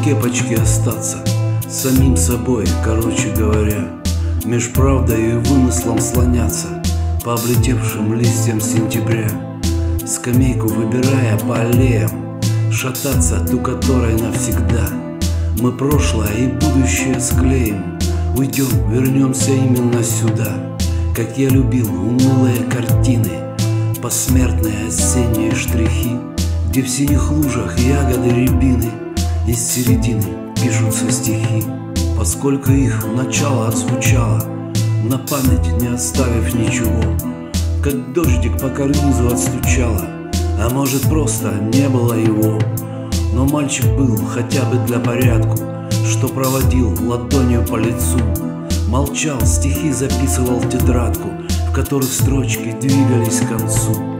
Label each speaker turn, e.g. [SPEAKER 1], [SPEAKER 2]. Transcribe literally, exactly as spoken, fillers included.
[SPEAKER 1] кепочке остаться, самим собой, короче говоря, меж правдой и вымыслом слоняться по облетевшим листьям сентября, скамейку выбирая по аллеям, шататься ту, которой навсегда. Мы прошлое и будущее склеим, уйдем, вернемся именно сюда. Как я любил унылые картины, посмертные осенние штрихи, где в синих лужах ягоды рябины из середины пишутся стихи. Поскольку их начало отзвучало, на память не оставив ничего, как дождик по карнизу отстучало, а может просто не было его. Но мальчик был хотя бы для порядку, что проводил ладонью по лицу, молчал, стихи записывал в тетрадку, в которых строчки двигались к концу.